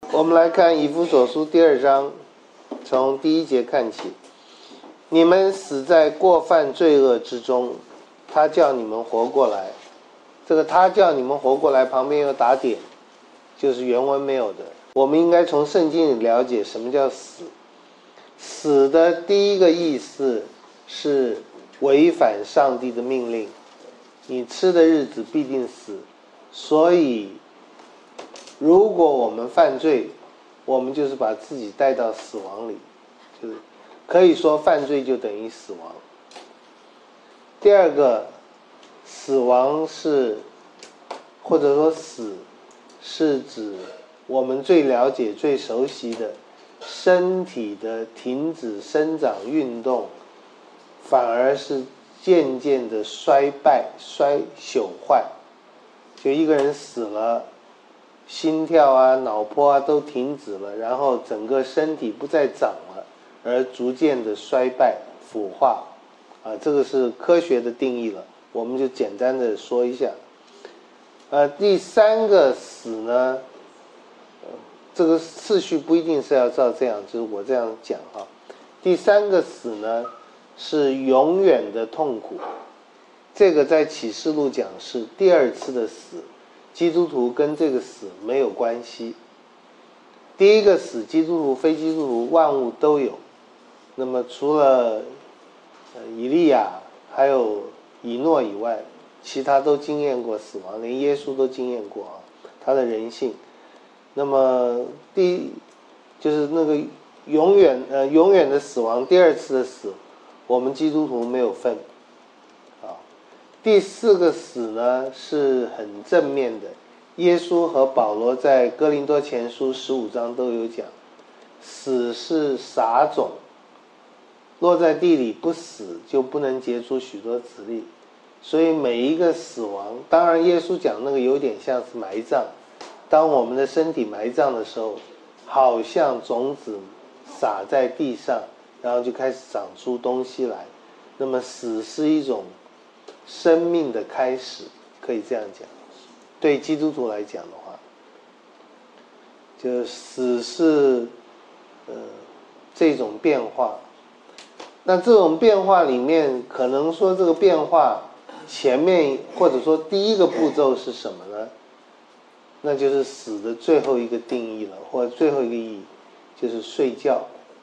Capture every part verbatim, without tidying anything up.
我们来看以弗所书第二章，从第一节看起。你们死在过犯罪恶之中，他叫你们活过来。这个他叫你们活过来旁边有打点，就是原文没有的。我们应该从圣经里了解什么叫死。死的第一个意思是违反上帝的命令，你吃的日子必定死。所以如果我们犯罪，我们就是把自己带到死亡里，就是可以说犯罪就等于死亡。第二个，死亡是或者说死是指我们最了解最熟悉的身体的停止生长运动，反而是渐渐的衰败衰朽坏。就一个人死了，心跳啊脑波啊都停止了，然后整个身体不再长了，而逐渐的衰败腐化啊，这个是科学的定义了，我们就简单的说一下。呃，第三个死呢，呃、这个次序不一定是要照这样，就是我这样讲哈。第三个死呢是永远的痛苦，这个在启示录讲是第二次的死，基督徒跟这个死没有关系。第一个死，基督徒非基督徒万物都有，那么除了以利亚还有以诺以外，其他都经验过死亡，连耶稣都经验过啊，他的人性。那么第一就是那个永远呃永远的死亡，第二次的死，我们基督徒没有份啊。第四个死呢是很正面的，耶稣和保罗在哥林多前书十五章都有讲，死是撒种，落在地里不死就不能结出许多子粒。所以每一个死亡，当然耶稣讲那个有点像是埋葬，当我们的身体埋葬的时候，好像种子撒在地上，然后就开始长出东西来。那么死是一种生命的开始，可以这样讲。对基督徒来讲的话，就死是呃这种变化。那这种变化里面，可能说这个变化前面或者说第一个步骤是什么呢？那就是死的最后一个定义了，或者最后一个意义就是睡觉。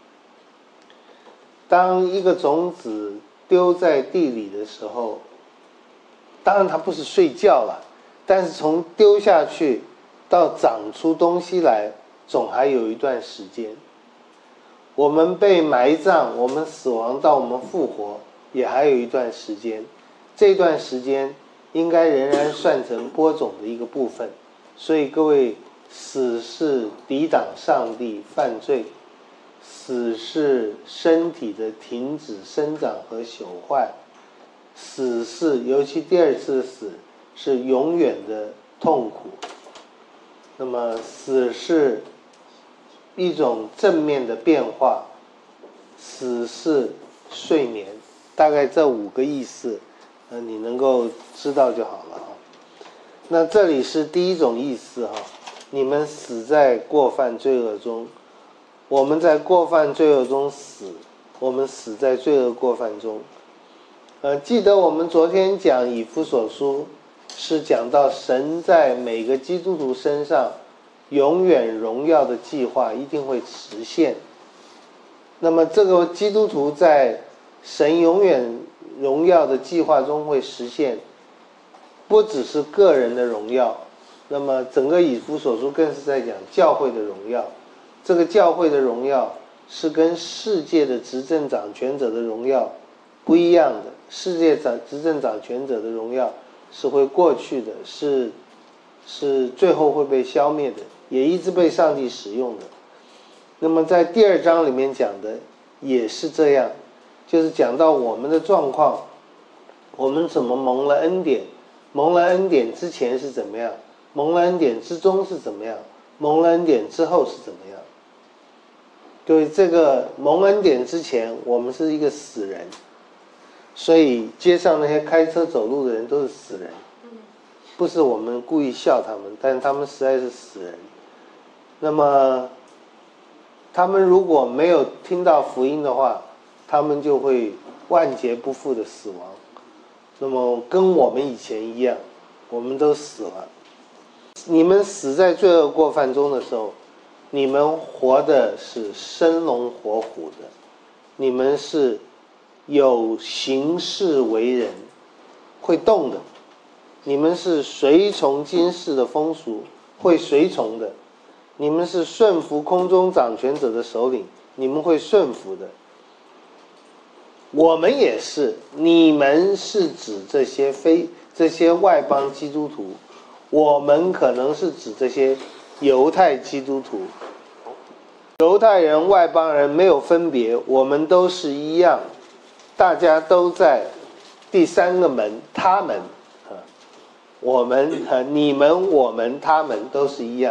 当一个种子丢在地里的时候，当然它不是睡觉了，但是从丢下去到长出东西来，总还有一段时间。我们被埋葬，我们死亡到我们复活，也还有一段时间。这段时间应该仍然算成播种的一个部分。所以各位，死是抵挡上帝犯罪，死是身体的停止生长和朽坏，死是尤其第二次的死是永远的痛苦。那么死是一种正面的变化，死是睡眠，大概这五个意思，呃，你能够知道就好了。那这里是第一种意思哈，你们死在过犯罪恶中，我们在过犯罪恶中死，我们死在罪恶过犯中。呃，记得我们昨天讲以弗所书，是讲到神在每个基督徒身上永远荣耀的计划一定会实现。那么这个基督徒在神永远荣耀的计划中会实现，不只是个人的荣耀，那么整个以弗所书更是在讲教会的荣耀。这个教会的荣耀是跟世界的执政掌权者的荣耀不一样的，世界掌执政掌权者的荣耀是会过去的，是是最后会被消灭的，也一直被上帝使用的。那么在第二章里面讲的也是这样，就是讲到我们的状况，我们怎么蒙了恩典，蒙了恩典之前是怎么样，蒙了恩典之中是怎么样，蒙了恩典之后是怎么样。对，这个蒙恩典之前我们是一个死人，所以街上那些开车走路的人都是死人，不是我们故意笑他们，但是他们实在是死人。 那么他们如果没有听到福音的话，他们就会万劫不复的死亡。那么跟我们以前一样，我们都死了。你们死在罪恶过犯中的时候，你们活的是生龙活虎的，你们是有行事为人，会动的。你们是随从今世的风俗，会随从的。你们是顺服空中掌权者的首领，你们会顺服的。我们也是，你们是指这些非这些外邦基督徒，我们可能是指这些犹太基督徒。犹太人、外邦人没有分别，我们都是一样，大家都在第三个门，他们，我们、你们、我们、他们都是一样。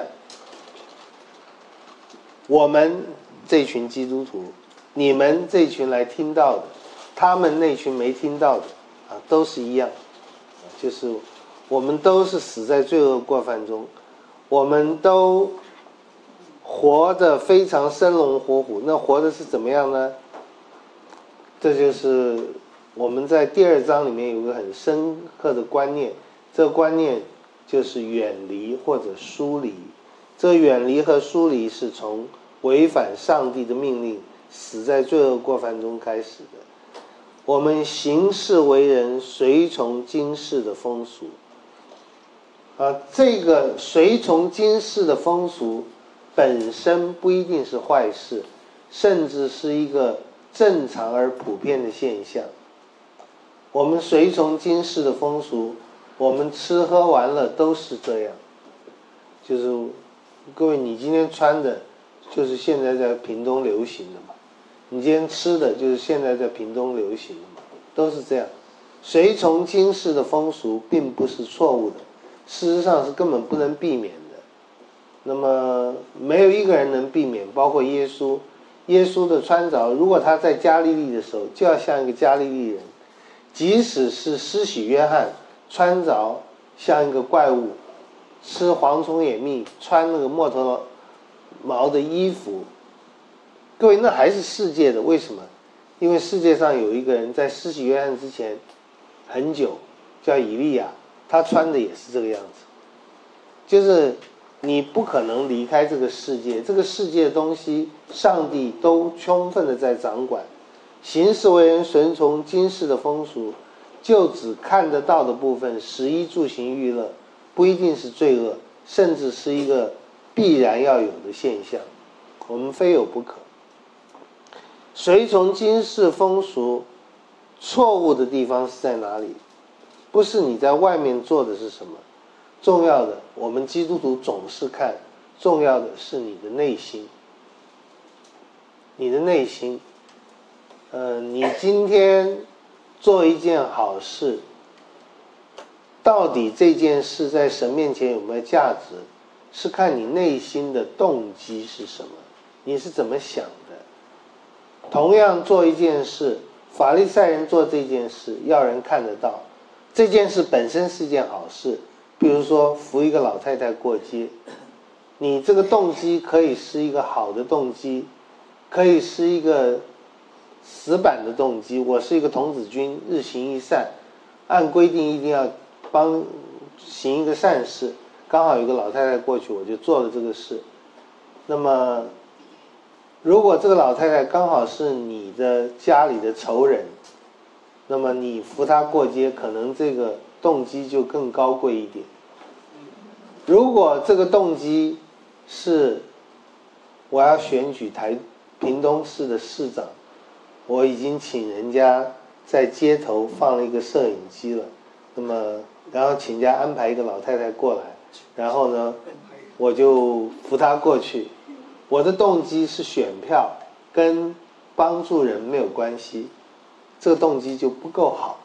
我们这群基督徒，你们这群来听到的，他们那群没听到的，啊，都是一样，就是我们都是死在罪恶过犯中，我们都活得非常生龙活虎。那活的是怎么样呢？这就是我们在第二章里面有个很深刻的观念，这个观念就是远离或者疏离。这远离和疏离是从违反上帝的命令，死在罪恶过犯中开始的。我们行事为人随从今世的风俗，啊，这个随从今世的风俗本身不一定是坏事，甚至是一个正常而普遍的现象。我们随从今世的风俗，我们吃喝玩乐都是这样。就是各位，你今天穿的就是现在在屏东流行的嘛，你今天吃的就是现在在屏东流行的嘛，都是这样。随从今世的风俗并不是错误的，事实上是根本不能避免的。那么没有一个人能避免，包括耶稣。耶稣的穿着，如果他在加利利的时候，就要像一个加利利人；即使是施洗约翰穿着像一个怪物，吃蝗虫野蜜，穿那个骆驼毛的衣服，各位，那还是世界的。为什么？因为世界上有一个人在施洗约翰之前很久，叫以利亚，他穿的也是这个样子。就是你不可能离开这个世界，这个世界的东西上帝都充分的在掌管。行事为人顺从今世的风俗，就只看得到的部分，食衣住行娱乐，不一定是罪恶，甚至是一个必然要有的现象，我们非有不可。随从今世风俗，错误的地方是在哪里？不是你在外面做的是什么，重要的，我们基督徒总是看，重要的是你的内心。你的内心，呃，你今天做一件好事，到底这件事在神面前有没有价值，是看你内心的动机是什么，你是怎么想的。同样做一件事，法利赛人做这件事要人看得到，这件事本身是件好事，比如说扶一个老太太过街，你这个动机可以是一个好的动机，可以是一个死板的动机，我是一个童子军，日行一善，按规定一定要帮行一个善事，刚好有个老太太过去，我就做了这个事。那么如果这个老太太刚好是你的家里的仇人，那么你扶她过街，可能这个动机就更高贵一点。如果这个动机是我要选举台屏东市的市长，我已经请人家在街头放了一个摄影机了，那么然后请人家安排一个老太太过来，然后呢我就扶她过去，我的动机是选票，跟帮助人没有关系，这个动机就不够好。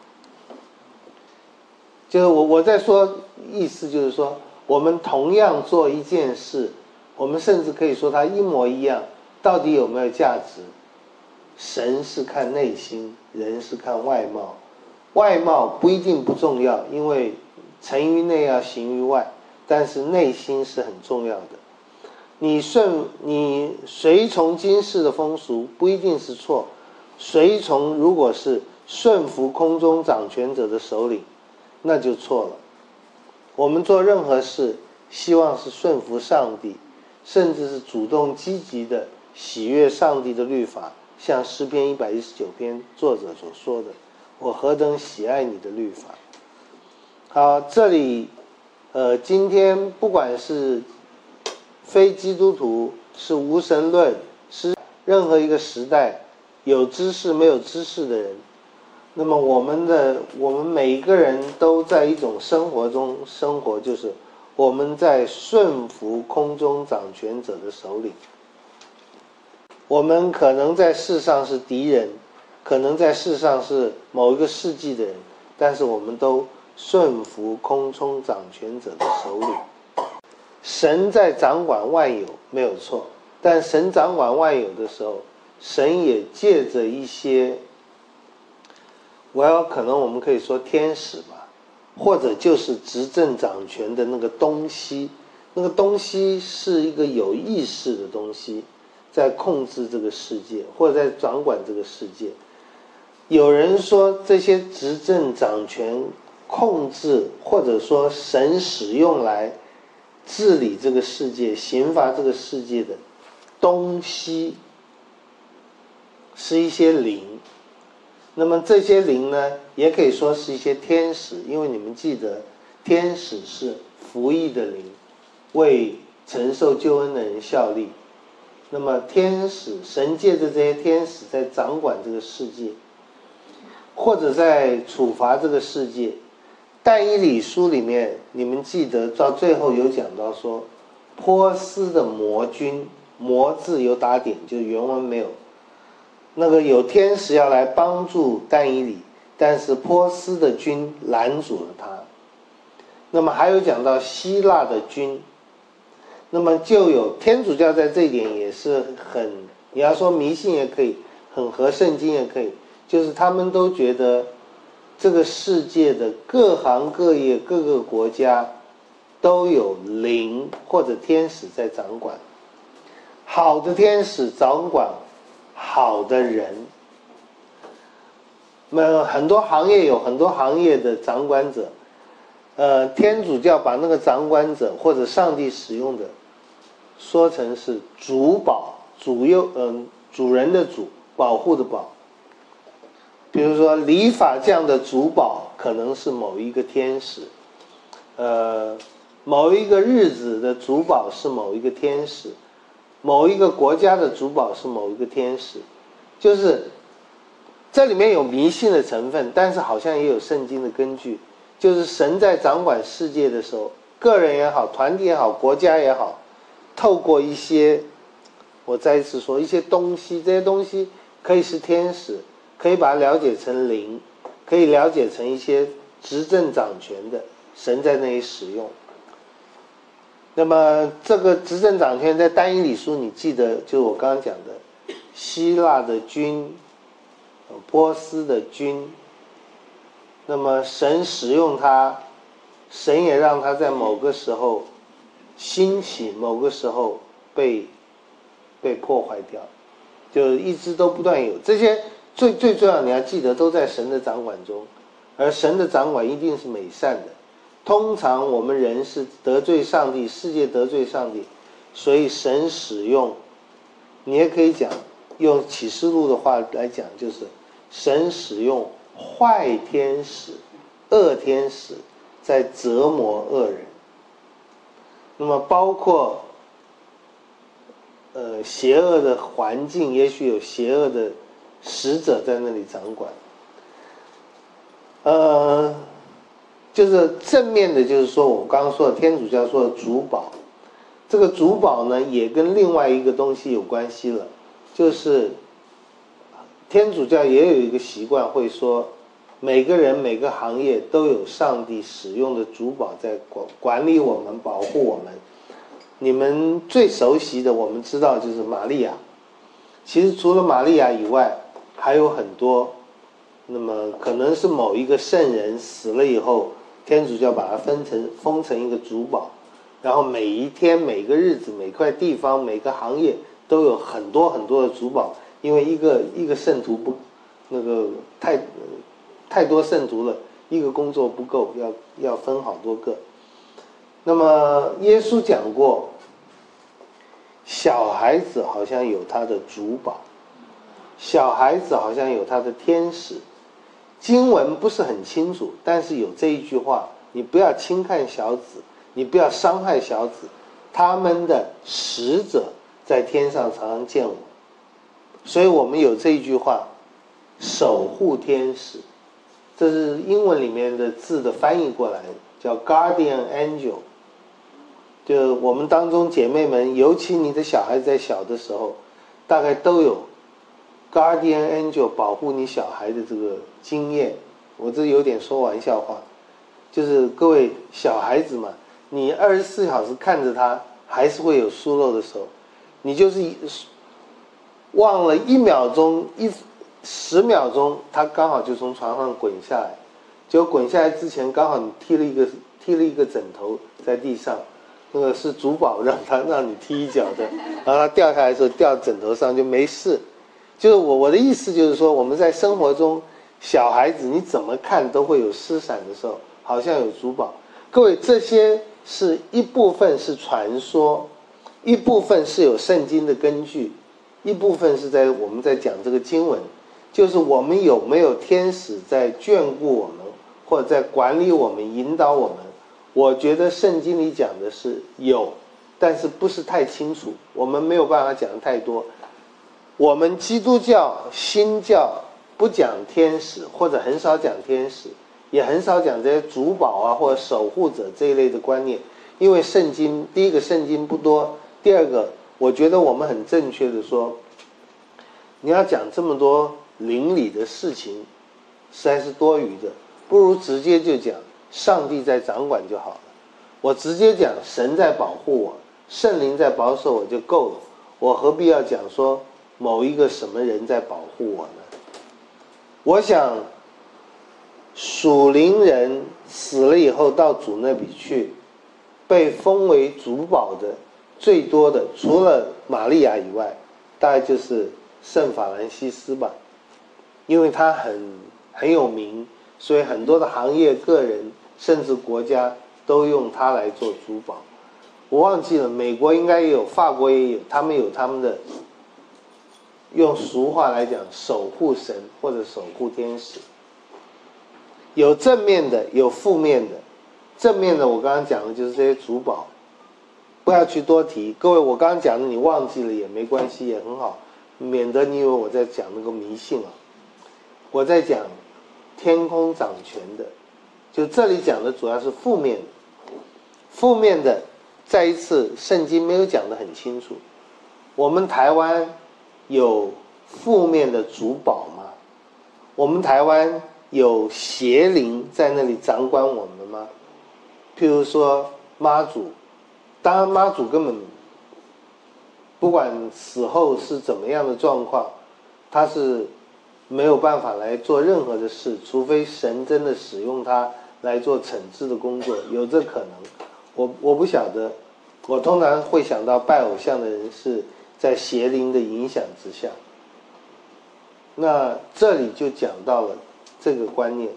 就是我我在说，意思就是说，我们同样做一件事，我们甚至可以说它一模一样，到底有没有价值？神是看内心，人是看外貌。外貌不一定不重要，因为成于内要行于外，但是内心是很重要的。 你顺你随从今世的风俗不一定是错，随从如果是顺服空中掌权者的首领，那就错了。我们做任何事，希望是顺服上帝，甚至是主动积极的喜悦上帝的律法，像诗篇一百一十九篇作者所说的：“我何等喜爱你的律法。”好，这里，呃，今天不管是非基督徒，是无神论，是任何一个时代有知识没有知识的人，那么我们的我们每一个人都在一种生活中生活，就是我们在顺服空中掌权者的首领。我们可能在世上是敌人，可能在世上是某一个世纪的人，但是我们都顺服空中掌权者的首领。神在掌管万有没有错，但神掌管万有的时候，神也借着一些，我要可能我们可以说天使吧，或者就是执政掌权的那个东西，那个东西是一个有意识的东西，在控制这个世界，或者在掌管这个世界。有人说这些执政掌权控制，或者说神使用来治理这个世界、刑罚这个世界的东西，是一些灵。那么这些灵呢，也可以说是一些天使，因为你们记得，天使是服役的灵，为承受救恩的人效力。那么天使，神借着这些天使在掌管这个世界，或者在处罚这个世界。但以理书里面，你们记得到最后有讲到说，波斯的魔军，魔字有打点，就原文没有。那个有天使要来帮助但以理，但是波斯的军拦阻了他。那么还有讲到希腊的军，那么就有天主教在这一点也是很，你要说迷信也可以，很合圣经也可以，就是他们都觉得这个世界的各行各业各个国家都有灵或者天使在掌管，好的天使掌管好的人。那很多行业有很多行业的掌管者，呃，天主教把那个掌管者或者上帝使用的说成是主保，主佑，嗯、呃，主人的主，保护的保。比如说理发匠的主保可能是某一个天使，呃，某一个日子的主保是某一个天使，某一个国家的主保是某一个天使，就是这里面有迷信的成分，但是好像也有圣经的根据，就是神在掌管世界的时候，个人也好，团体也好，国家也好，透过一些，我再一次说，一些东西，这些东西可以是天使，可以把它了解成灵，可以了解成一些执政掌权的神在那里使用。那么这个执政掌权在但以理书，你记得就是我刚刚讲的希腊的军，波斯的军，那么神使用他，神也让他在某个时候兴起，某个时候被被破坏掉，就一直都不断有这些。最最重要你要记得都在神的掌管中，而神的掌管一定是美善的。通常我们人是得罪上帝，世界得罪上帝，所以神使用，你也可以讲用启示录的话来讲，就是神使用坏天使、恶天使在折磨恶人。那么包括呃邪恶的环境，也许有邪恶的使者在那里掌管。呃就是正面的，就是说我刚刚说的天主教说的主保，这个主保呢也跟另外一个东西有关系了，就是天主教也有一个习惯，会说每个人每个行业都有上帝使用的主保在管管理我们，保护我们。你们最熟悉的我们知道就是玛利亚，其实除了玛利亚以外还有很多，那么可能是某一个圣人死了以后，天主教把它分成封成一个主保， 然后每一天、每个日子、每块地方、每个行业都有很多很多的主保，因为一个一个圣徒不那个太太多圣徒了，一个工作不够，要要分好多个。那么耶稣讲过，小孩子好像有他的主保，小孩子好像有他的天使。经文不是很清楚，但是有这一句话，你不要轻看小子，你不要伤害小子，他们的使者在天上常常见我。所以我们有这一句话，守护天使，这是英文里面的字的翻译过来，叫 guardian angel。就我们当中姐妹们，尤其你的小孩在小的时候，大概都有 guardian angel 保护你小孩的这个经验。我这有点说玩笑话，就是各位小孩子嘛，你二十四小时看着他，还是会有疏漏的时候，你就是忘了一秒钟一十秒钟，他刚好就从床上滚下来，结果滚下来之前，刚好你踢了一个踢了一个枕头在地上。那个是主保让他让你踢一脚的，然后他掉下来的时候掉枕头上就没事。就是我我的意思就是说，我们在生活中，小孩子你怎么看都会有失闪的时候，好像有主保。各位，这些是一部分是传说，一部分是有圣经的根据，一部分是在我们在讲这个经文，就是我们有没有天使在眷顾我们，或者在管理我们、引导我们。我觉得圣经里讲的是有，但是不是太清楚，我们没有办法讲的太多。我们基督教新教不讲天使，或者很少讲天使，也很少讲这些主保啊或者守护者这一类的观念，因为圣经第一个圣经不多，第二个我觉得我们很正确的说，你要讲这么多灵里的事情实在是多余的，不如直接就讲上帝在掌管就好了。我直接讲神在保护我，圣灵在保守我就够了，我何必要讲说某一个什么人在保护我呢？我想属灵人死了以后到主那里去，被封为主保的最多的，除了玛利亚以外，大概就是圣法兰西斯吧，因为他很很有名，所以很多的行业、个人甚至国家都用它来做主保。我忘记了，美国应该也有，法国也有，他们有他们的，用俗话来讲，守护神或者守护天使。有正面的，有负面的。正面的我刚刚讲的就是这些主保，不要去多提。各位，我刚刚讲的你忘记了也没关系，也很好，免得你以为我在讲那个迷信啊。我在讲天空掌权的，就这里讲的主要是负面的。负面的，再一次，圣经没有讲得很清楚。我们台湾有负面的主保吗？我们台湾有邪灵在那里掌管我们吗？譬如说妈祖，当然妈祖根本不管死后是怎么样的状况，他是没有办法来做任何的事，除非神真的使用他来做惩治的工作，有这可能。我我不晓得，我通常会想到拜偶像的人是在邪灵的影响之下。那这里就讲到了这个观念，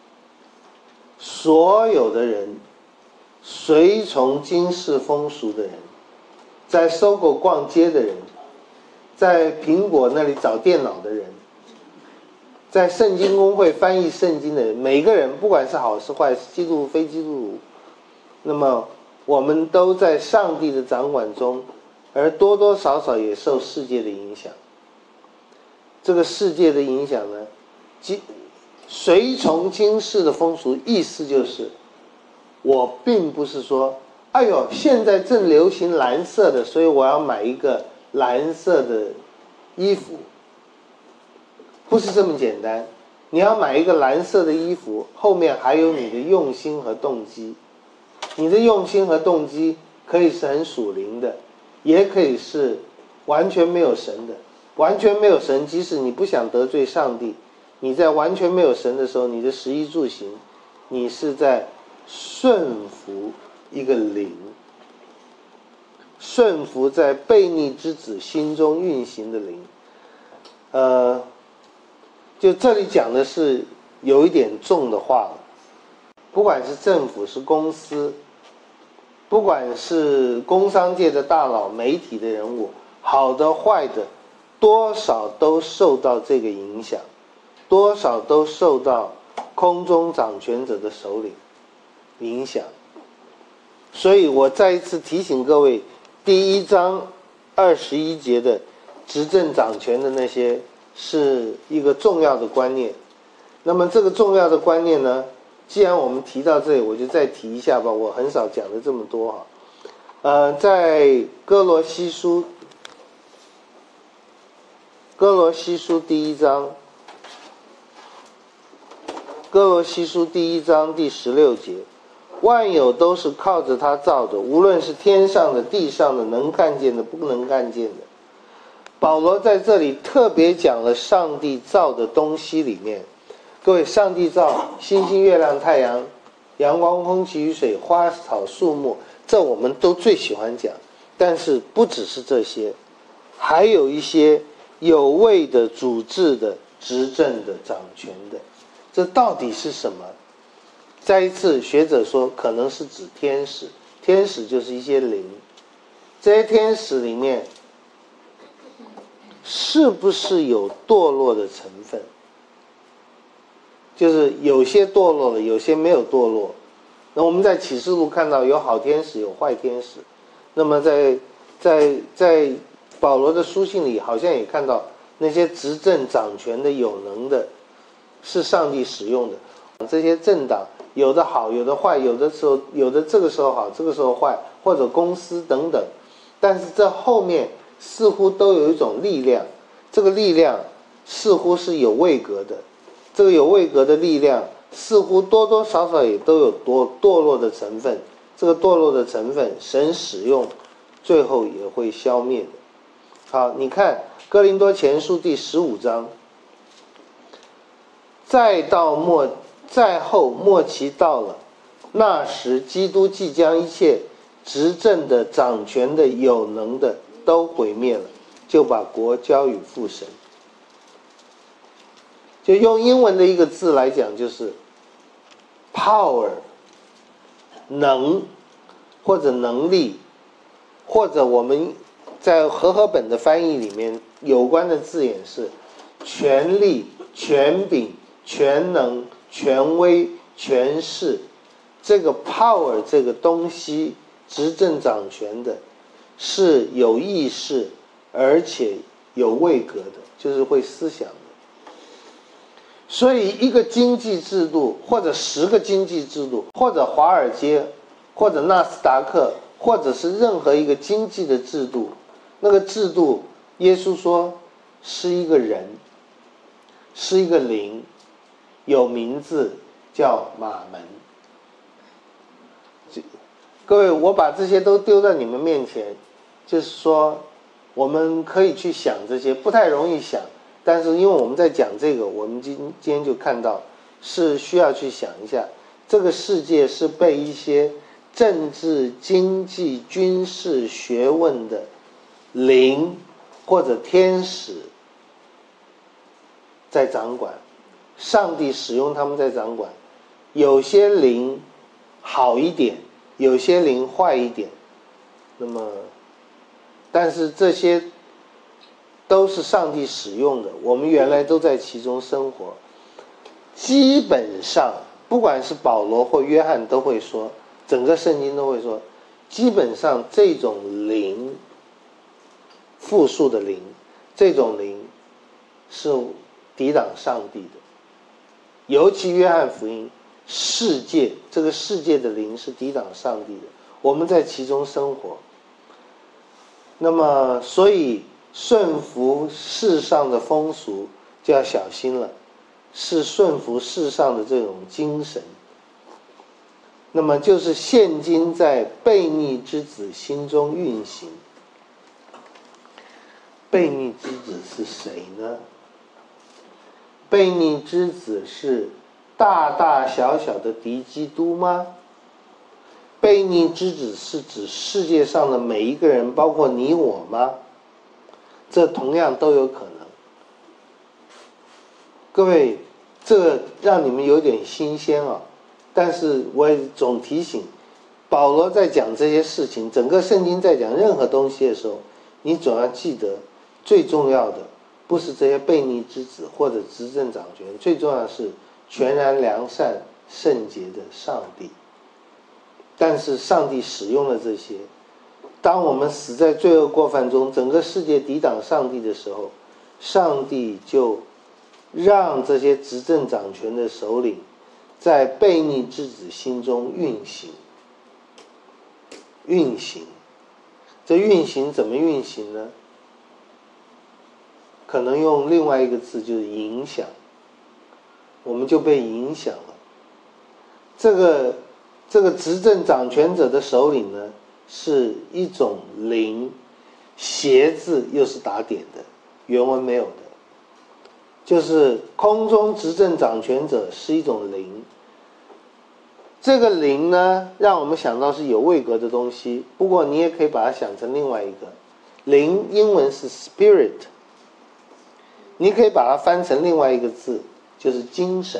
所有的人，随从今世风俗的人，在搜狗逛街的人，在苹果那里找电脑的人，在圣经公会翻译圣经的人，每个人不管是好是坏，是基督徒非基督徒，那么我们都在上帝的掌管中，而多多少少也受世界的影响。这个世界的影响呢，随从今世的风俗，意思就是我并不是说哎呦现在正流行蓝色的，所以我要买一个蓝色的衣服，不是这么简单。你要买一个蓝色的衣服，后面还有你的用心和动机。你的用心和动机可以是很属灵的，也可以是完全没有神的。完全没有神，即使你不想得罪上帝，你在完全没有神的时候，你的食衣住行，你是在顺服一个灵。 顺服在悖逆之子心中运行的灵。呃，就这里讲的是有一点重的话了。不管是政府是公司，不管是工商界的大佬、媒体的人物，好的坏的，多少都受到这个影响，多少都受到空中掌权者的首领影响。所以我再一次提醒各位，第一章二十一节的执政掌权的那些是一个重要的观念。那么这个重要的观念呢，既然我们提到这里，我就再提一下吧，我很少讲的这么多哈。呃，在哥罗西书，哥罗西书第一章，哥罗西书第一章第十六节，万有都是靠着他造的，无论是天上的、地上的，能看见的、不能看见的。保罗在这里特别讲了上帝造的东西里面，各位，上帝造星星、月亮、太阳、阳光、空气、雨水、花草、树木，这我们都最喜欢讲。但是不只是这些，还有一些有位的、主治的、执政的、掌权的，这到底是什么？再一次，学者说可能是指天使，天使就是一些灵。这些天使里面是不是有堕落的成分？就是有些堕落了，有些没有堕落。那我们在启示录看到有好天使，有坏天使。那么在在在保罗的书信里，好像也看到那些执政掌权的、有能的，是上帝使用的。这些政党有的好，有的坏，有的时候有的这个时候好，这个时候坏，或者公司等等。但是这后面似乎都有一种力量，这个力量似乎是有位格的。这个有位格的力量似乎多多少少也都有堕堕落的成分，这个堕落的成分神使用最后也会消灭的。好，你看哥林多前书第十五章，再到末再后末期到了，那时基督即将一切执政的、掌权的、有能的都毁灭了，就把国交与父神。就用英文的一个字来讲，就是 power， 能或者能力，或者我们在和合本的翻译里面有关的字眼是权力、权柄、全能、权威、权势。这个 power 这个东西，执政掌权的是有意识而且有位格的，就是会思想的。所以一个经济制度，或者十个经济制度，或者华尔街，或者纳斯达克，或者是任何一个经济的制度，那个制度耶稣说是一个人，是一个灵，有名字叫马门。各位，我把这些都丢在你们面前，就是说我们可以去想这些，不太容易想，但是因为我们在讲这个，我们今今天就看到是需要去想一下，这个世界是被一些政治、经济、军事学问的灵或者天使在掌管，上帝使用他们在掌管。有些灵好一点，有些灵坏一点，那么但是这些都是上帝使用的，我们原来都在其中生活。基本上不管是保罗或约翰都会说，整个圣经都会说，基本上这种灵，复数的灵，这种灵是抵挡上帝的。尤其约翰福音，世界这个世界的灵是抵挡上帝的，我们在其中生活。那么所以顺服世上的风俗就要小心了，是顺服世上的这种精神。那么就是现今在悖逆之子心中运行。悖逆之子是谁呢？悖逆之子是大大小小的敌基督吗？悖悖逆之子是指世界上的每一个人，包括你我吗？这同样都有可能。各位，这个让你们有点新鲜啊，但是我也总提醒，保罗在讲这些事情，整个圣经在讲任何东西的时候，你总要记得，最重要的不是这些悖逆之子或者执政掌权，最重要的是全然良善圣洁的上帝。但是上帝使用了这些，当我们死在罪恶过犯中，整个世界抵挡上帝的时候，上帝就让这些执政掌权的首领在悖逆之子心中运行运行这运行怎么运行呢？可能用另外一个字，就是影响。我们就被影响了。这个这个执政掌权者的首领呢，是一种灵，邪字又是打点的，原文没有的。就是空中执政掌权者是一种灵，这个灵呢，让我们想到是有位格的东西，不过你也可以把它想成另外一个灵，英文是 spirit， 你可以把它翻成另外一个字，就是精神，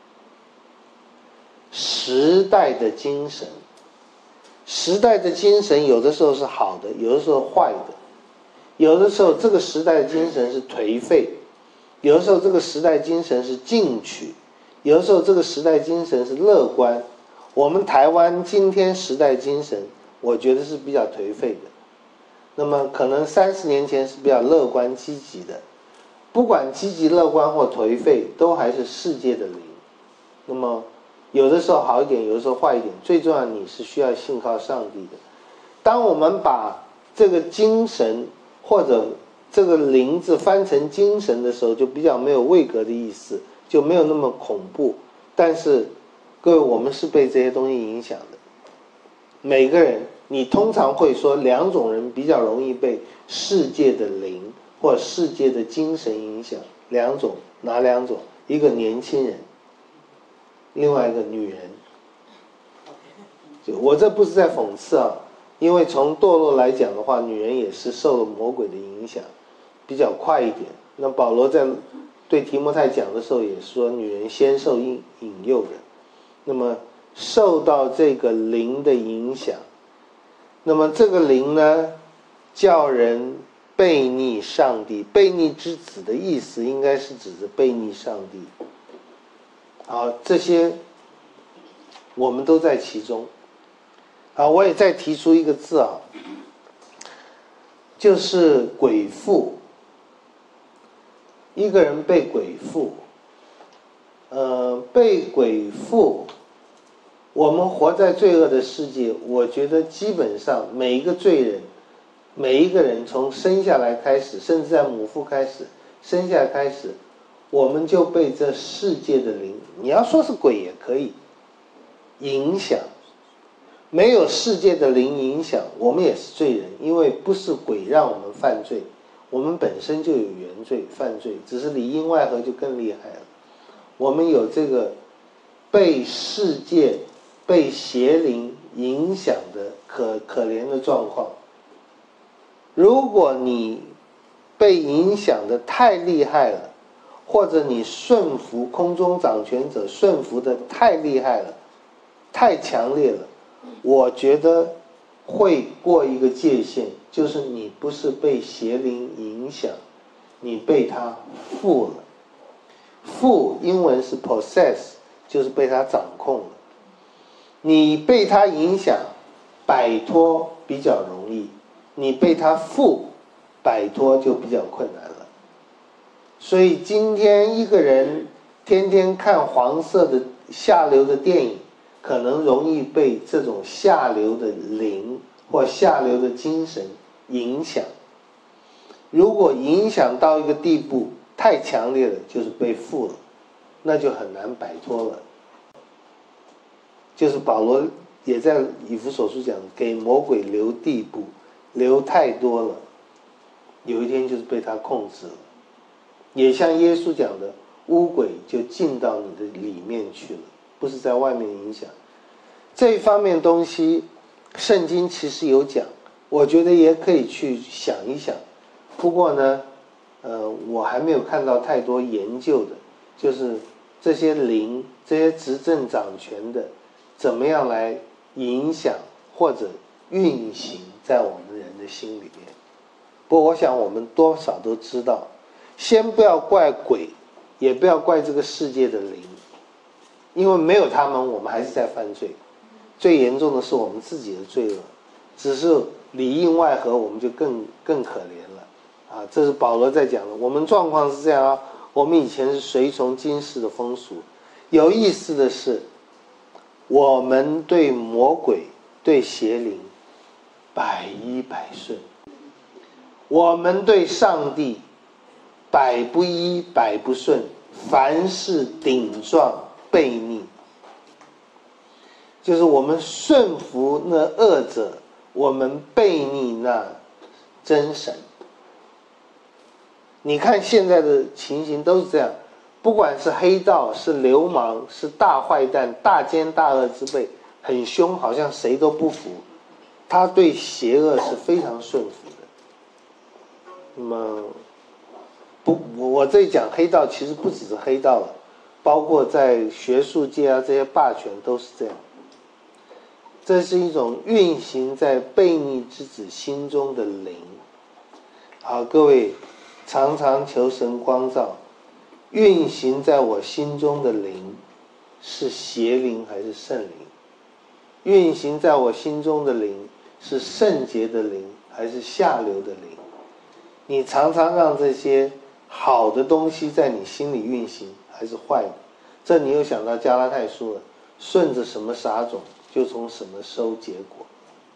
时代的精神。时代的精神有的时候是好的，有的时候坏的，有的时候这个时代的精神是颓废，有的时候这个时代精神是进取，有的时候这个时代精神是乐观。我们台湾今天时代精神，我觉得是比较颓废的。那么可能三十年前是比较乐观积极的。不管积极乐观或颓废，都还是世界的灵。那么有的时候好一点，有的时候坏一点，最重要你是需要信靠上帝的。当我们把这个精神或者这个灵字翻成精神的时候，就比较没有位格的意思，就没有那么恐怖。但是各位，我们是被这些东西影响的。每个人，你通常会说两种人比较容易被世界的灵或世界的精神影响，两种，哪两种？一个年轻人，另外一个女人。就我这不是在讽刺啊，因为从堕落来讲的话，女人也是受了魔鬼的影响，比较快一点。那保罗在对提摩太讲的时候也说，女人先受引引诱的。那么受到这个灵的影响，那么这个灵呢，叫人悖逆上帝。悖逆之子的意思应该是指着悖逆上帝。好，这些我们都在其中。啊，我也再提出一个字啊，就是鬼附。一个人被鬼附，呃，被鬼附，我们活在罪恶的世界，我觉得基本上每一个罪人，每一个人从生下来开始，甚至在母腹开始，生下来开始，我们就被这世界的灵，你要说是鬼也可以，影响。没有世界的灵影响，我们也是罪人，因为不是鬼让我们犯罪，我们本身就有原罪犯罪，只是里应外合就更厉害了。我们有这个被世界、被邪灵影响的可可怜的状况。如果你被影响的太厉害了，或者你顺服空中掌权者，顺服的太厉害了，太强烈了，我觉得会过一个界限，就是你不是被邪灵影响，你被他附了。附英文是 possess， 就是被他掌控了。你被他影响，摆脱比较容易，你被他附，摆脱就比较困难了。所以今天一个人天天看黄色的下流的电影，可能容易被这种下流的灵或下流的精神影响。如果影响到一个地步太强烈了，就是被附了，那就很难摆脱了。就是保罗也在以弗所书讲，给魔鬼留地步，留太多了，有一天就是被他控制了。也像耶稣讲的，污鬼就进到你的里面去了，不是在外面影响。这一方面东西圣经其实有讲，我觉得也可以去想一想。不过呢，呃，我还没有看到太多研究的，就是这些灵、这些执政掌权的，怎么样来影响或者运行在我们人的心里面。不过我想我们多少都知道，先不要怪鬼，也不要怪这个世界的灵，因为没有他们，我们还是在犯罪。最严重的是我们自己的罪恶，只是里应外合，我们就更更可怜了啊！这是保罗在讲的。我们状况是这样啊，我们以前是随从今世的风俗。有意思的是，我们对魔鬼、对邪灵百依百顺，我们对上帝百不依百不顺，凡事顶撞悖逆。就是我们顺服那恶者，我们悖逆那真神。你看现在的情形都是这样，不管是黑道、是流氓、是大坏蛋、大奸大恶之辈，很凶，好像谁都不服。他对邪恶是非常顺服的。那么，不，我这里讲黑道，其实不只是黑道了，包括在学术界啊，这些霸权都是这样。这是一种运行在悖逆之子心中的灵。好，各位常常求神光照，运行在我心中的灵是邪灵还是圣灵？运行在我心中的灵是圣洁的灵还是下流的灵？你常常让这些好的东西在你心里运行，还是坏的？这你又想到加拉太书了，顺着什么撒种，就从什么收结果。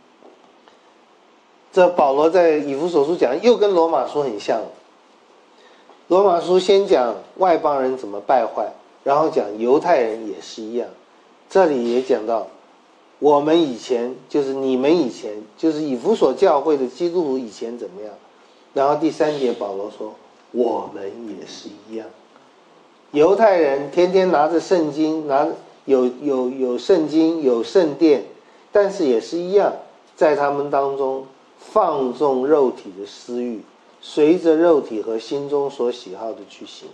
这保罗在以弗所书讲，又跟罗马书很像。罗马书先讲外邦人怎么败坏，然后讲犹太人也是一样。这里也讲到，我们以前就是你们以前，就是以弗所教会的基督徒以前怎么样。然后第三节保罗说，我们也是一样。犹太人天天拿着圣经，拿有有有圣经，有圣殿，但是也是一样，在他们当中放纵肉体的私欲，随着肉体和心中所喜好的去行。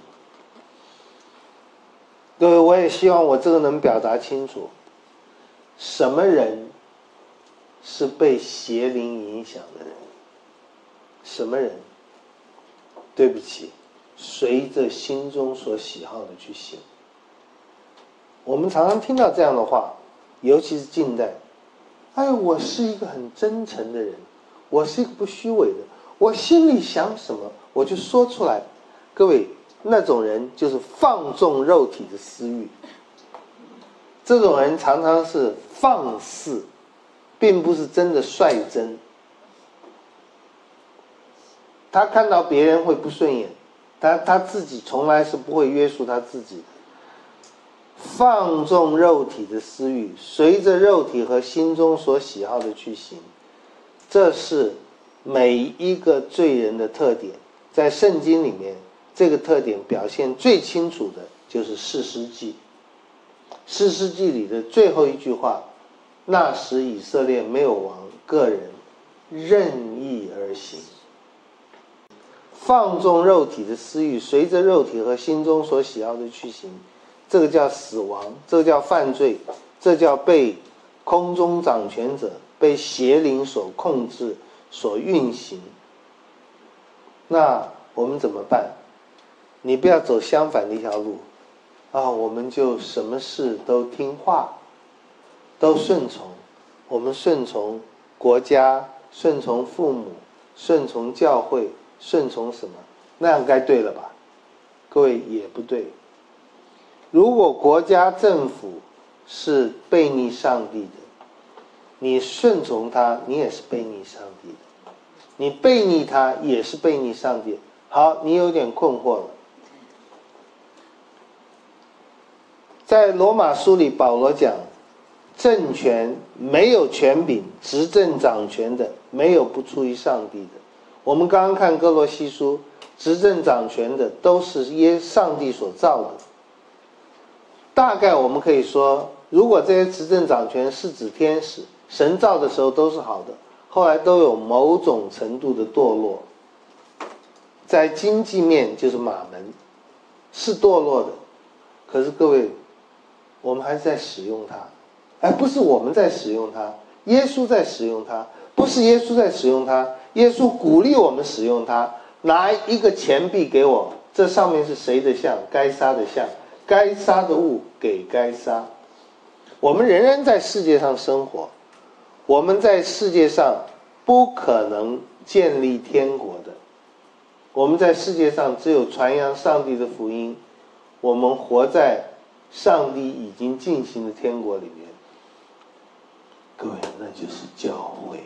各位，我也希望我这个能表达清楚，什么人是被邪灵影响的人？什么人？对不起，随着心中所喜好的去行。我们常常听到这样的话，尤其是近代。哎，我是一个很真诚的人，我是一个不虚伪的，我心里想什么我就说出来。各位，那种人就是放纵肉体的私欲。这种人常常是放肆，并不是真的率真。他看到别人会不顺眼，他他自己从来是不会约束他自己的。放纵肉体的私欲，随着肉体和心中所喜好的去行，这是每一个罪人的特点。在圣经里面，这个特点表现最清楚的就是士师记。士师记里的最后一句话，那时以色列没有王，个人任意而行。放纵肉体的私欲，随着肉体和心中所喜好的去行，这个叫死亡，这个叫犯罪，这叫被空中掌权者、被邪灵所控制、所运行。那我们怎么办？你不要走相反的一条路啊！我们就什么事都听话，都顺从。我们顺从国家，顺从父母，顺从教会，顺从什么？那样该对了吧？各位，也不对。如果国家政府是悖逆上帝的，你顺从他，你也是悖逆上帝的；你悖逆他，也是悖逆上帝。好，你有点困惑了。在罗马书里，保罗讲，政权没有权柄，执政掌权的没有不出于上帝的。我们刚刚看哥罗西书，执政掌权的都是耶上帝所造的。大概我们可以说，如果这些执政掌权是指天使， 神造的时候都是好的，后来都有某种程度的堕落。在经济面就是马门，是堕落的，可是各位，我们还是在使用它，而不是我们在使用它，耶稣在使用它，不是耶稣在使用它，耶稣鼓励我们使用它。拿一个钱币给我，这上面是谁的像？该杀的像，该杀的物给该杀。我们仍然在世界上生活，我们在世界上不可能建立天国的，我们在世界上只有传扬上帝的福音，我们活在上帝已经进行的天国里面。各位，那就是教会，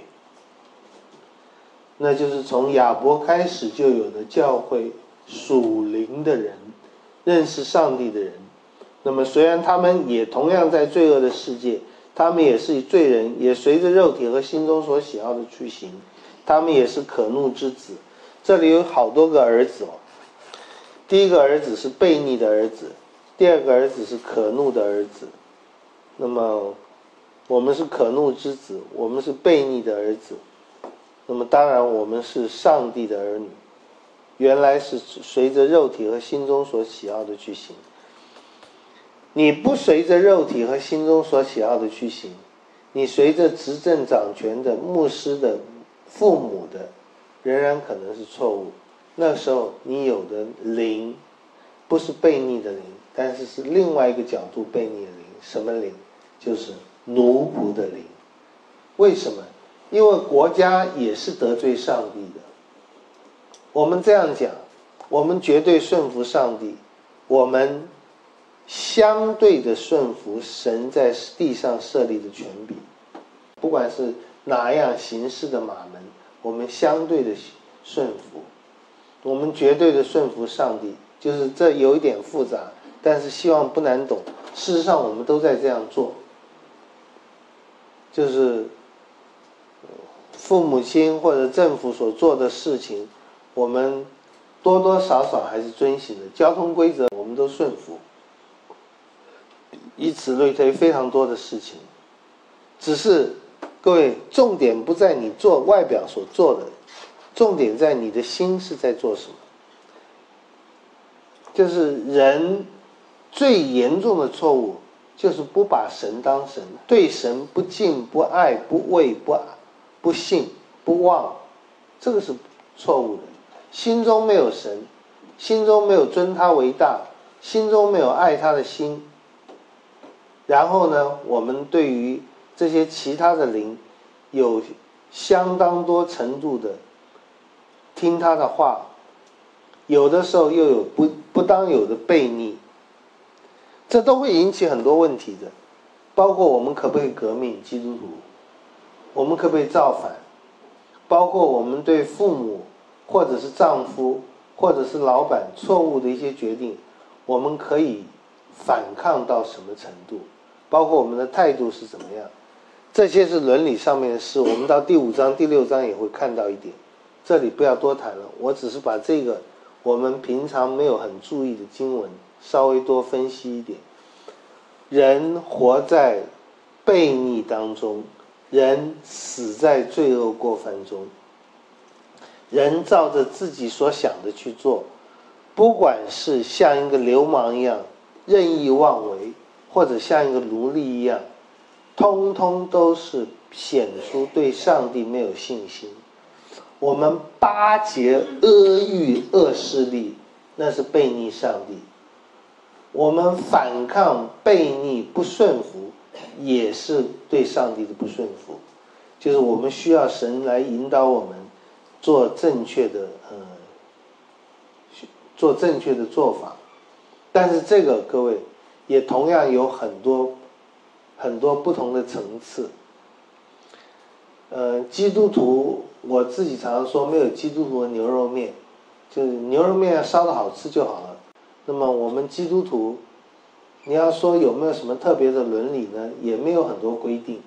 那就是从亚伯开始就有的教会，属灵的人，认识上帝的人。那么虽然他们也同样在罪恶的世界，他们也是罪人，也随着肉体和心中所喜好的去行，他们也是可怒之子。这里有好多个儿子哦，第一个儿子是悖逆的儿子，第二个儿子是可怒的儿子。那么我们是可怒之子，我们是悖逆的儿子，那么当然我们是上帝的儿女，原来是随着肉体和心中所喜好的去行。你不随着肉体和心中所喜好的去行，你随着执政掌权的牧师的父母的，仍然可能是错误。那时候你有的灵不是悖逆的灵，但是是另外一个角度悖逆的灵。什么灵？就是奴仆的灵。为什么？因为国家也是得罪上帝的。我们这样讲，我们绝对顺服上帝，我们相对的顺服神在地上设立的权柄。不管是哪样形式的马门，我们相对的顺服，我们绝对的顺服上帝。就是这有一点复杂，但是希望不难懂。事实上我们都在这样做，就是父母亲或者政府所做的事情，我们多多少少还是遵循的。交通规则我们都顺服，以此类推，非常多的事情。只是各位，重点不在你做外表所做的，重点在你的心是在做什么。就是人最严重的错误，就是不把神当神，对神不敬、不爱、不畏、不不信、不忘，这个是错误的。心中没有神，心中没有尊他为大，心中没有爱他的心。然后呢，我们对于这些其他的灵，有相当多程度的听他的话，有的时候又有不不当有的悖逆，这都会引起很多问题的。包括我们可不可以革命，基督徒，我们可不可以造反，包括我们对父母或者是丈夫或者是老板错误的一些决定，我们可以反抗到什么程度，包括我们的态度是怎么样，这些是伦理上面的事。我们到第五章第六章也会看到一点，这里不要多谈了，我只是把这个我们平常没有很注意的经文稍微多分析一点。人活在悖逆当中，人死在罪恶过犯中，人照着自己所想的去做，不管是像一个流氓一样任意妄为，或者像一个奴隶一样，通通都是显出对上帝没有信心。我们巴结阿谀恶势力，那是悖逆上帝。我们反抗悖逆不顺服，也是对上帝的不顺服。就是我们需要神来引导我们做正确的呃，做正确的做法。但是这个各位也同样有很多很多不同的层次。呃，基督徒我自己常常说，没有基督徒的牛肉面，就是牛肉面要烧得好吃就好了。那么我们基督徒，你要说有没有什么特别的伦理呢？也没有很多规定。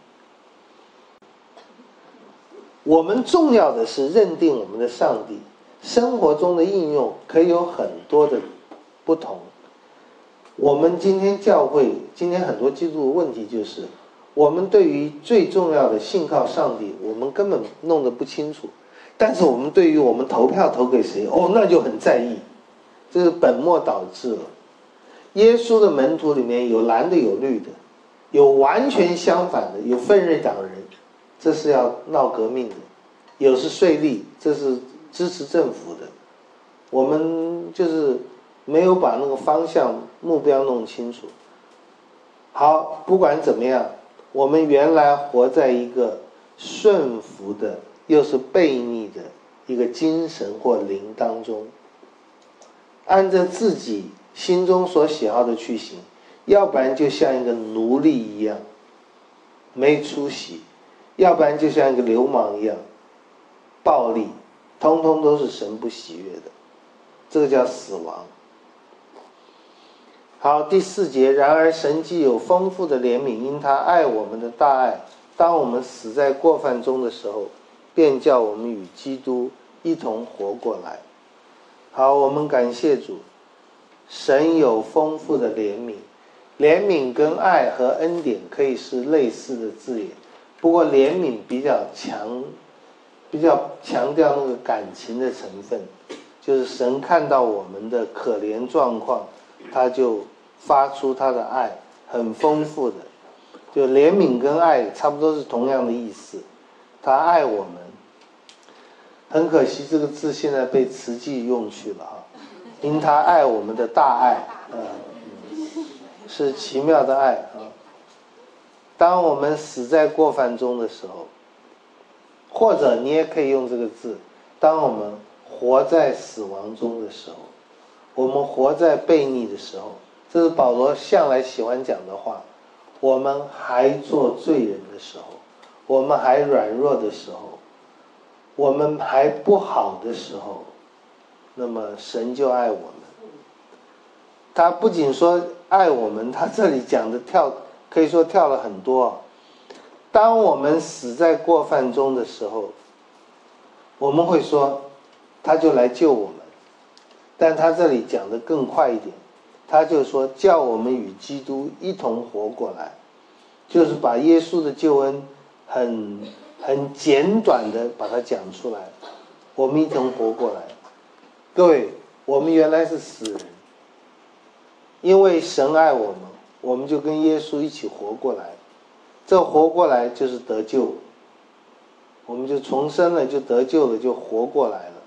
我们重要的是认定我们的上帝，生活中的应用可以有很多的不同。我们今天教会，今天很多基督徒问题就是， 我们对于最重要的信靠上帝，我们根本弄得不清楚。但是我们对于我们投票投给谁，哦，那就很在意，这是本末倒置了。耶稣的门徒里面有蓝的有绿的，有完全相反的，有奋锐党人，这是要闹革命的；有是税吏，这是支持政府的。我们就是没有把那个方向目标弄清楚。好，不管怎么样，我们原来活在一个顺服的又是悖逆的一个精神或灵当中，按着自己心中所喜好的去行，要不然就像一个奴隶一样没出息，要不然就像一个流氓一样暴力，通通都是神不喜悦的，这个叫死亡。好，第四节，然而神既有丰富的怜悯，因他爱我们的大爱，当我们死在过犯中的时候，便叫我们与基督一同活过来。好，我们感谢主，神有丰富的怜悯。怜悯跟爱和恩典可以是类似的字眼，不过怜悯比较强，比较强调那个感情的成分，就是神看到我们的可怜状况，他就发出他的爱，很丰富的。就怜悯跟爱差不多是同样的意思，他爱我们。很可惜这个字现在被慈济用去了哈，因他爱我们的大爱，呃、嗯，是奇妙的爱啊。当我们死在过犯中的时候，或者你也可以用这个字，当我们活在死亡中的时候，我们活在悖逆的时候，这是保罗向来喜欢讲的话。我们还做罪人的时候，我们还软弱的时候，我们还不好的时候，那么神就爱我们。他不仅说爱我们，他这里讲的跳可以说跳了很多。当我们死在过犯中的时候，我们会说他就来救我们，但他这里讲的更快一点，他就说叫我们与基督一同活过来，就是把耶稣的救恩很很简短的把它讲出来，我们一同活过来。各位，我们原来是死人，因为神爱我们，我们就跟耶稣一起活过来，这活过来就是得救，我们就重生了，就得救了，就活过来了。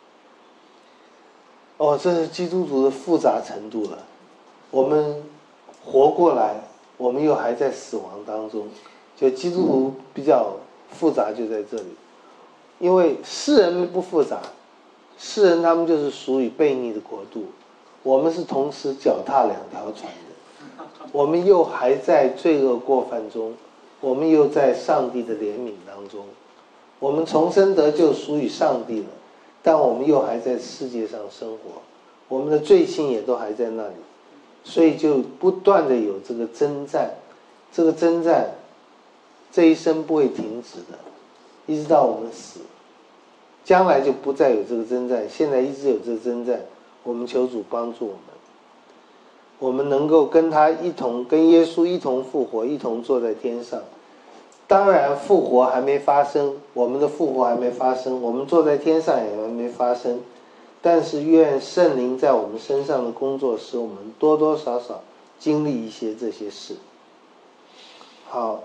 哦，这是基督徒的复杂程度了。我们活过来，我们又还在死亡当中，就基督徒比较复杂就在这里。因为世人不复杂，世人他们就是属于悖逆的国度，我们是同时脚踏两条船的，我们又还在罪恶过犯中，我们又在上帝的怜悯当中，我们重生得救属于上帝了，但我们又还在世界上生活，我们的罪性也都还在那里，所以就不断的有这个征战，这个征战这一生不会停止的，一直到我们死，将来就不再有这个征战，现在一直有这个征战，我们求主帮助我们，我们能够跟他一同，跟耶稣一同复活，一同坐在天上。当然复活还没发生，我们的复活还没发生，我们坐在天上也还没发生，但是愿圣灵在我们身上的工作使我们多多少少经历一些这些事。好，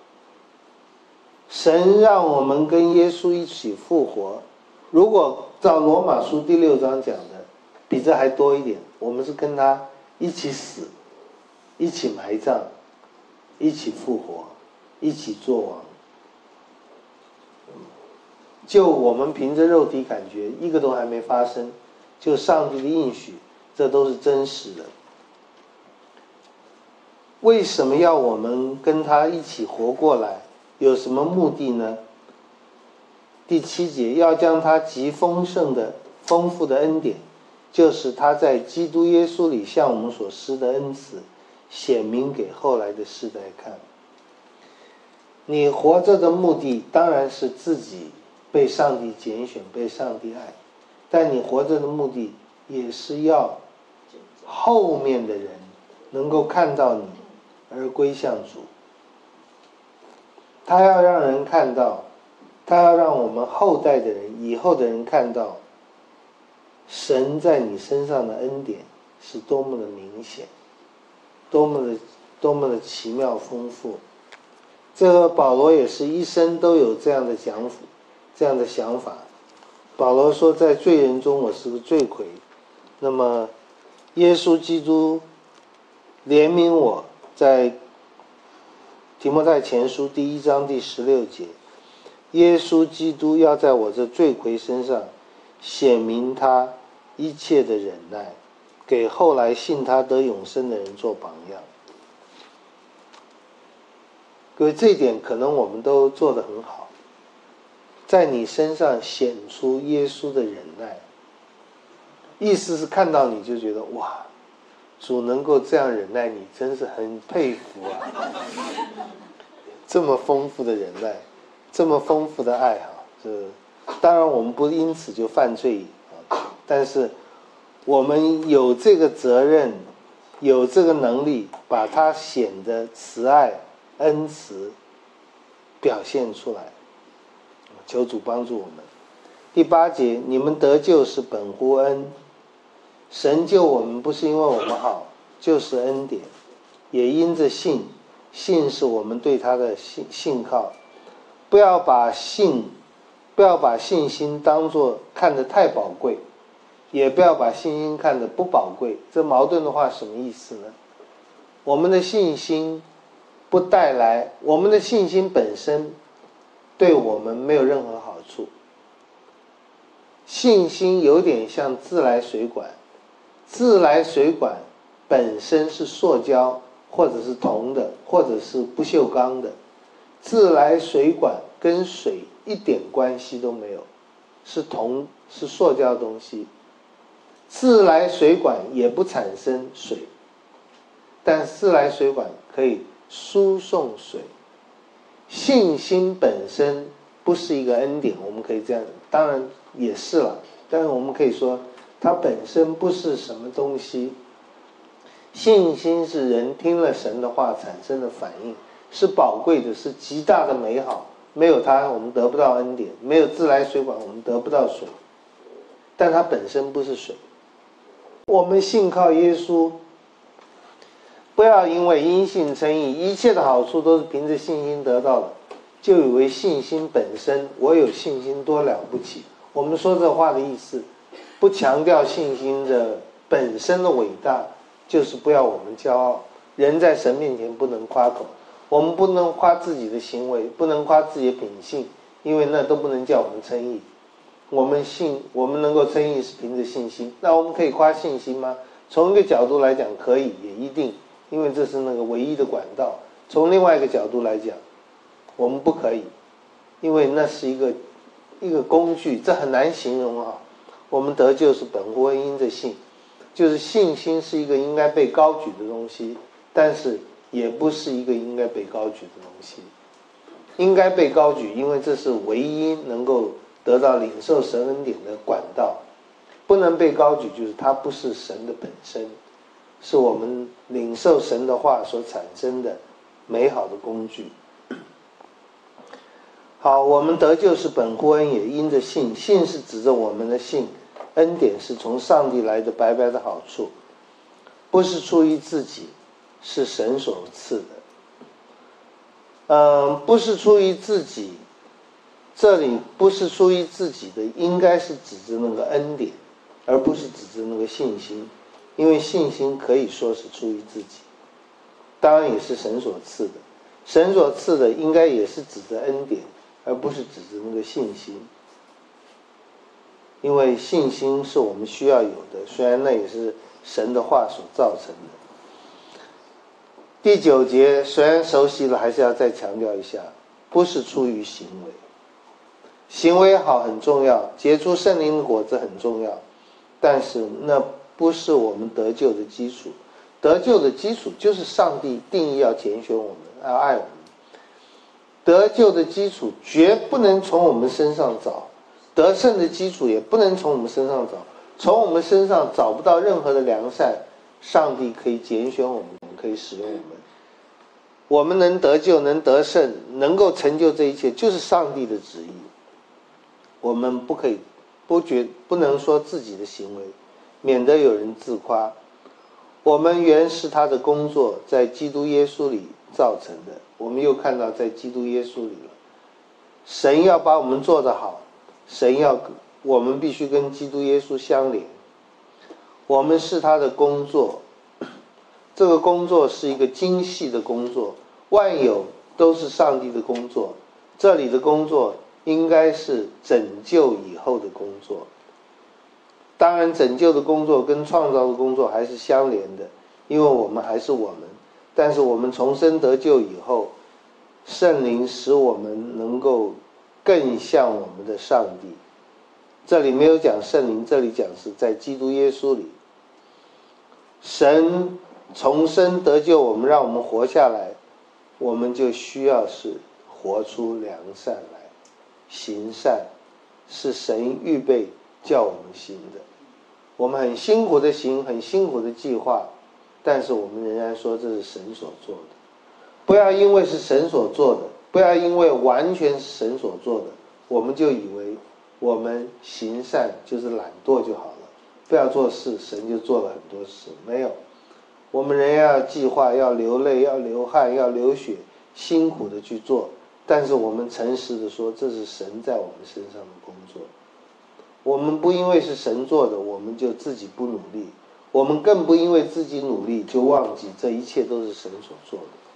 神让我们跟耶稣一起复活，如果照罗马书第六章讲的，比这还多一点，我们是跟他一起死，一起埋葬，一起复活，一起作王。就我们凭着肉体感觉一个都还没发生，就上帝的应许，这都是真实的。为什么要我们跟他一起活过来？有什么目的呢？第七节，要将他极丰盛的丰富的恩典，就是他在基督耶稣里向我们所施的恩慈，显明给后来的世代看。你活着的目的当然是自己被上帝拣选，被上帝爱，但你活着的目的也是要后面的人能够看到你而归向主。 他要让人看到，他要让我们后代的人、以后的人看到，神在你身上的恩典是多么的明显，多么的多么的奇妙丰富。这个保罗也是一生都有这样的想法，这样的想法。保罗说，在罪人中我是个罪魁，那么耶稣基督怜悯我，在提摩太前书第一章第十六节，耶稣基督要在我这罪魁身上显明他一切的忍耐，给后来信他得永生的人做榜样。各位，这一点可能我们都做得很好，在你身上显出耶稣的忍耐，意思是看到你就觉得哇，主能够这样忍耐你，真是很佩服啊！这么丰富的忍耐，这么丰富的爱哈，这当然我们不因此就犯罪啊，但是我们有这个责任，有这个能力，把它显得慈爱、恩慈表现出来。求主帮助我们。第八节，你们得救是本乎恩，神救我们不是因为我们好，就是恩典，也因着信，信是我们对他的信信靠。不要把信，不要把信心当作看得太宝贵，也不要把信心看得不宝贵。这矛盾的话什么意思呢？我们的信心不带来，我们的信心本身对我们没有任何好处。信心有点像自来水管，自来水管本身是塑胶或者是铜的，或者是不锈钢的，自来水管跟水一点关系都没有，是铜是塑胶的东西，自来水管也不产生水，但自来水管可以输送水。信心本身不是一个恩典，我们可以这样，当然也是了，但是我们可以说它本身不是什么东西。信心是人听了神的话产生的反应，是宝贵的，是极大的美好，没有它我们得不到恩典，没有自来水管我们得不到水，但它本身不是水。我们信靠耶稣，不要因为因信称义，一切的好处都是凭着信心得到的，就以为信心本身，我有信心多了不起。我们说这话的意思，不强调信心的本身的伟大，就是不要我们骄傲。人在神面前不能夸口，我们不能夸自己的行为，不能夸自己的品性，因为那都不能叫我们称义。我们信，我们能够称义是凭着信心。那我们可以夸信心吗？从一个角度来讲可以，也一定，因为这是那个唯一的管道。从另外一个角度来讲，我们不可以，因为那是一个一个工具，这很难形容啊。我们得救是本乎恩，因着信，就是信心是一个应该被高举的东西，但是也不是一个应该被高举的东西。应该被高举，因为这是唯一能够得到领受神恩典的管道。不能被高举，就是它不是神的本身，是我们领受神的话所产生的美好的工具。好，我们得救是本乎恩，也因着信，信是指着我们的信，恩典是从上帝来的白白的好处，不是出于自己，是神所赐的。嗯，不是出于自己，这里不是出于自己的，应该是指着那个恩典，而不是指着那个信心，因为信心可以说是出于自己，当然也是神所赐的。神所赐的应该也是指着恩典，而不是指着那个信心，因为信心是我们需要有的，虽然那也是神的话所造成的。第九节虽然熟悉了，还是要再强调一下，不是出于行为。行为好很重要，结出圣灵的果子很重要，但是那不是我们得救的基础。得救的基础就是上帝定义要拣选我们，要爱我们。得救的基础绝不能从我们身上找，得胜的基础也不能从我们身上找，从我们身上找不到任何的良善，上帝可以拣选我们，可以使用我们。 我们能得救，能得胜，能够成就这一切，就是上帝的旨意。我们不可以不觉不能说自己的行为，免得有人自夸。我们原是他的工作，在基督耶稣里造成的。我们又看到在基督耶稣里了。神要把我们做得好，神要我们必须跟基督耶稣相连。我们是他的工作，这个工作是一个精细的工作，万有都是上帝的工作。这里的工作应该是拯救以后的工作。当然拯救的工作跟创造的工作还是相连的，因为我们还是我们。但是我们重生得救以后，圣灵使我们能够更像我们的上帝。这里没有讲圣灵，这里讲是在基督耶稣里，神重生得救我们，让我们活下来，我们就需要是活出良善来，行善，是神预备叫我们行的。我们很辛苦的行，很辛苦的计划，但是我们仍然说这是神所做的。不要因为是神所做的，不要因为完全是神所做的，我们就以为我们行善就是懒惰就好了，不要做事，神就做了很多事。没有，我们仍然要计划，要流泪，要流汗，要流血，辛苦的去做。但是我们诚实的说，这是神在我们身上的工作。我们不因为是神做的，我们就自己不努力，我们更不因为自己努力就忘记这一切都是神所做的。